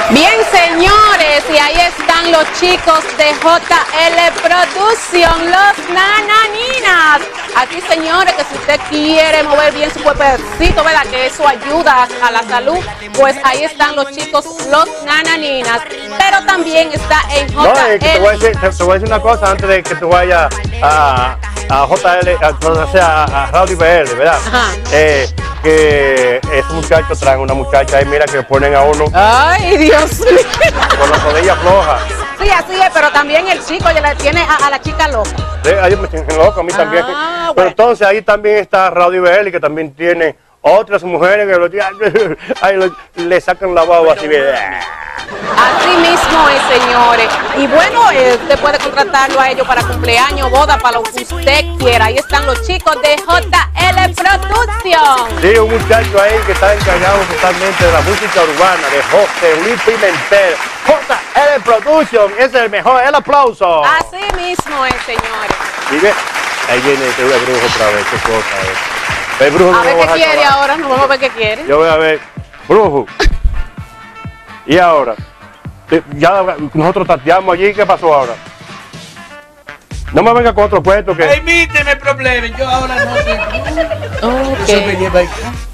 Bien, señores, y ahí están los chicos de JL Production, los Nananinas. Aquí, señores, que si usted quiere mover bien su cuerpecito, ¿verdad? Que eso ayuda a la salud, pues ahí están los chicos, los Nananinas. Pero también está en JL. No, te voy a decir una cosa antes de que tú vayas a JL, a Radio BL, ¿verdad? Ajá. Que esos muchachos traen una muchacha ahí, mira, que ponen a uno Ay, Dios mío. con las rodillas flojas. Sí, así es, pero también el chico ya le tiene a la chica loca. Sí, ellos me tienen loco, a mí también. Bueno. Pero entonces ahí también está Radio BL, que también tiene otras mujeres que ahí le sacan la baba así bien. Así mismo es, señores. Y bueno, usted puede contratarlo a ellos para cumpleaños, boda, para lo que usted quiera. Ahí están los chicos de JL Production. Sí, un muchacho ahí que está encargado totalmente de la música urbana, de José Luis Pimentel. JL Production es el mejor, el aplauso. Así mismo es, señores. Y ve, ahí viene el brujo otra vez, qué cosa es. El brujo A ver no qué va quiere acabar. ahora, nos vamos a ver qué quiere. Yo voy a ver, brujo. ¿Y ahora? Ya nosotros tateamos allí, ¿qué pasó ahora? No me venga con otro puesto que... Permíteme problemas, yo ahora no soy... Ok. Yo soy Belier Baker.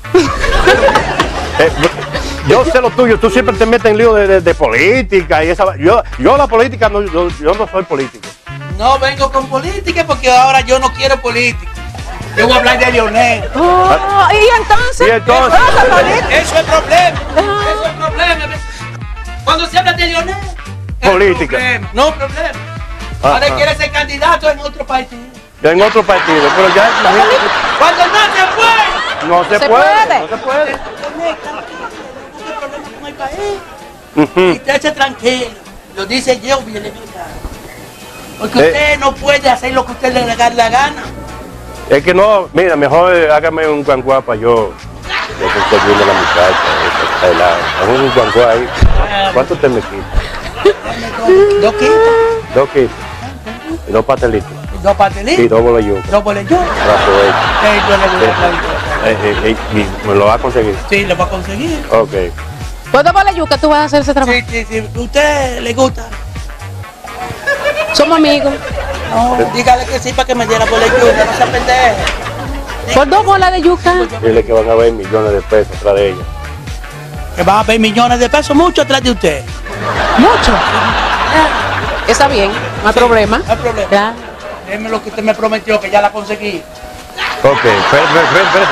Yo sé lo tuyo, tú siempre te metes en lío de política y esa... Yo la política, no, yo no soy político. No vengo con política porque ahora yo no quiero política. Yo voy a hablar de Leonel. Oh, ¿y entonces? Y entonces... Eso es problema. Eso es problema. Cuando se habla de Leonel, es Política. problema. No problema. Ajá. Ahora quiere ser candidato en otro partido. En otro partido, pero ya... Cuando no se puede. No se ¿Se puede, puede? no se puede. Leonel, no hay problema con el país. Ujú. Y usted se tranquilo. Lo dice yo, viene porque usted no puede hacer lo que usted le da la gana. Es que no, mira, mejor hágame un guanguá para yo conseguir a la muchacha. Haz un guanguá ahí. ¿Cuánto te me quita? Dos quitos, 2 kilos. Y 2 pastelitos. dos Y pastelitos, 2 bolas de yuca. dos bolas yo. Brazo hecho. Yo le voy a dar. Y me lo va a conseguir. Sí, lo va a conseguir. Ok. ¿Cuándo va la yuca? ¿Tú vas a hacer ese trabajo? Sí. ¿Usted le gusta? Somos amigos. No, dígale que sí para que me diera por el yuca, no se pendeje. ¿Por 2 bolas de yuca? Dile que van a ver millones de pesos atrás de ella. Que va a haber millones de pesos mucho atrás de usted. Mucho. Está bien, no hay problema. No hay problema. Ya. Déjeme lo que usted me prometió, que ya la conseguí. Ok, espérate.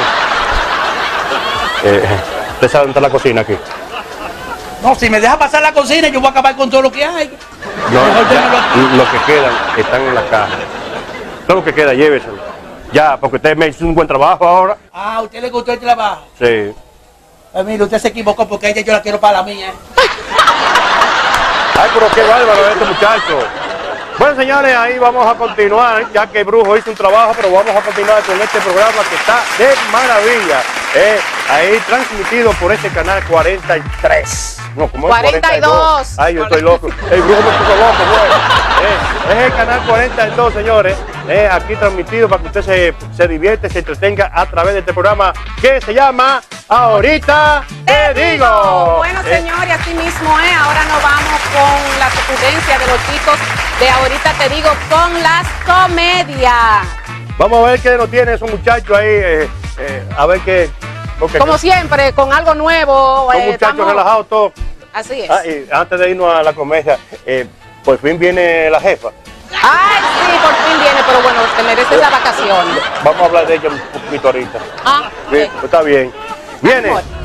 ¿Usted sabe dónde está la cocina aquí? No, si me deja pasar la cocina, yo voy a acabar con todo lo que hay. No, Mejor démelo aquí. lo que quedan están en la caja. Todo lo que queda, lléveselo. Ya, porque usted me hizo un buen trabajo ahora. Ah, ¿a usted le gustó el trabajo? Sí. Mire, usted se equivocó porque ella yo la quiero para la mía. Ay, pero qué bárbaro este muchacho. Bueno, señores, ahí vamos a continuar, ya que Brujo hizo un trabajo, pero vamos a continuar con este programa que está de maravilla. Ahí transmitido por este canal 43. No, como 42. Ay, yo estoy loco. El Brujo me puso loco, güey. Es el canal 42, señores. Aquí transmitido para que usted se divierte, se entretenga a través de este programa que se llama Ahorita Te Digo. Bueno, señores, así mismo es. Ahora nos vamos con la ocurrencia de los chicos de Ahorita Te Digo con las comedias. Vamos a ver qué nos tiene esos muchachos ahí, a ver qué... porque Como siempre, con algo nuevo. son muchachos estamos- relajados todos. Así es. Y antes de irnos a la comedia, por fin viene la jefa. Ay, sí, por fin viene, pero bueno, te mereces la vacación. Vamos a hablar de ella un poquito ahorita. Ah, Sí, ok. pues está bien. Viene. Amor.